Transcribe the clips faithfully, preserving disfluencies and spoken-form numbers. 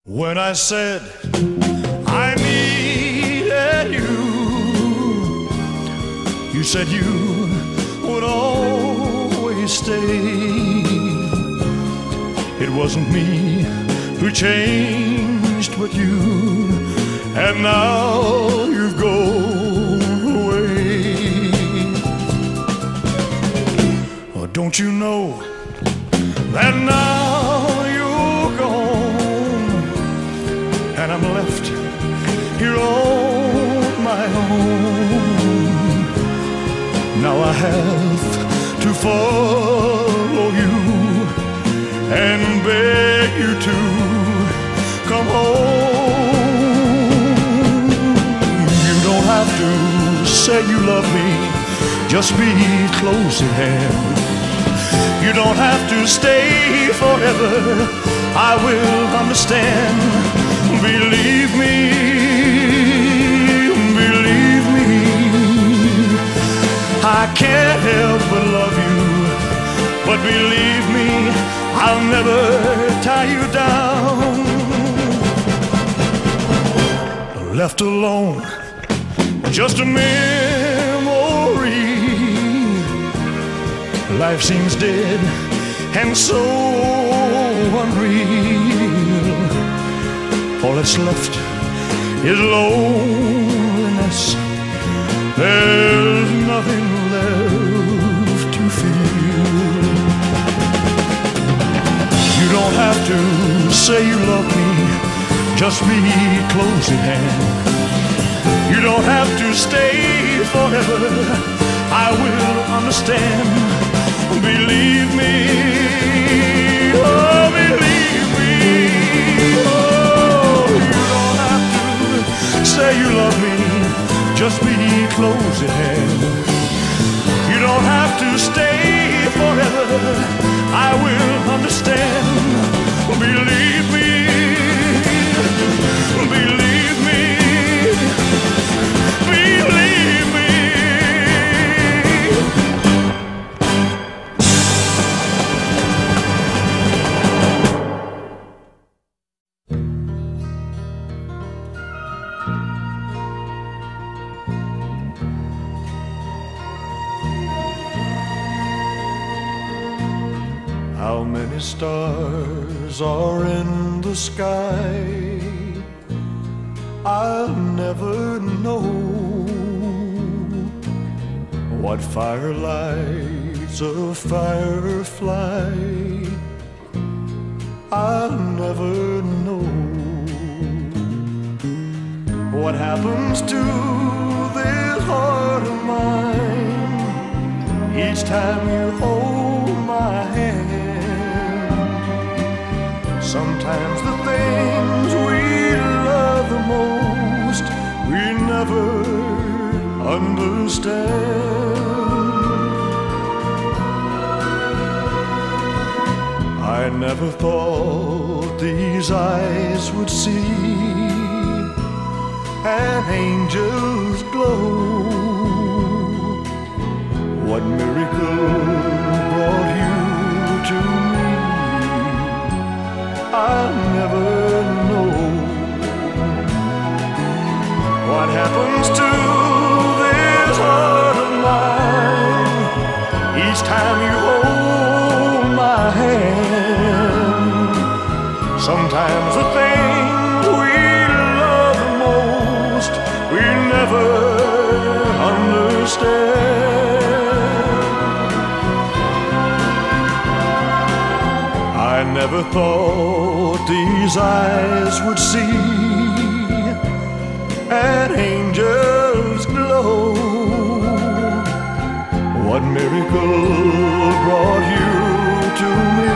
When I said I needed you, you said you would always stay. It wasn't me who changed but you, and now you've gone away. Oh, don't you know that now you're gone, and I'm left here on my own. Now I have to follow you and beg you to come home. You don't have to say you love me, just be close at hand. You don't have to stay forever, I will understand. Believe me, believe me, I can't help but love you. But believe me, I'll never tie you down. Left alone, just a memory. Life seems dead and so unreal. All that's left is loneliness. There's nothing left to feel. You don't have to say you love me, just be close at hand. You don't have to stay forever, I will understand. Believe me, oh believe me, oh you don't have to say you love me, just be close at hand. You don't have to stay forever, I will understand. Believe me, believe me, believe me. How many stars are in the sky? I'll never know. What fire lights a firefly? I'll never know. What happens to this heart of mine each time you hold my hand? Sometimes the things we love the most we never understand. I never thought these eyes would see an angel's glow. What miracle brought you to me? I'll never know. What happens to this heart of mine each time you hold my hand? Sometimes the things we love the most we never understand. I never thought these eyes would see an angel's glow. What miracle brought you to me?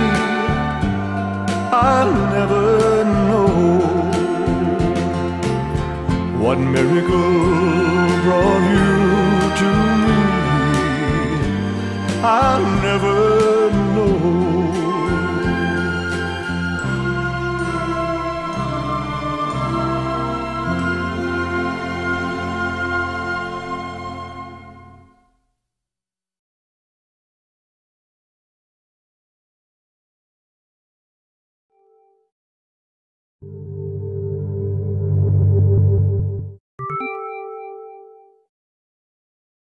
I'll never know. What miracle brought you to me? I'll never know.